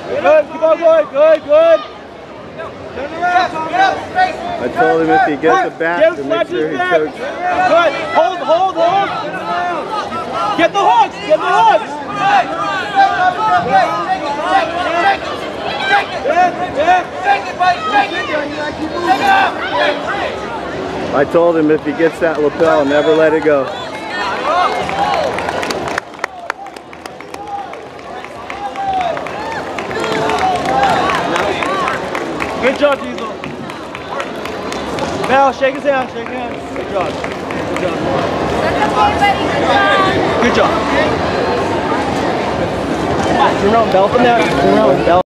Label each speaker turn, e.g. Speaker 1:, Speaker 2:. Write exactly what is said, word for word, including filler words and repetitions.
Speaker 1: Good, keep on going, good, good.
Speaker 2: I told him if he gets the back to make sure he chokes.
Speaker 1: Good, hold, hold, hold. Get the hooks, get the hooks.
Speaker 2: I told him if he gets that lapel, never let it go.
Speaker 1: Good job, Diezel. Val, shake his hand, shake his hand. Good job. Good job. Good job. Turn around, belt from that. Turn around, belt.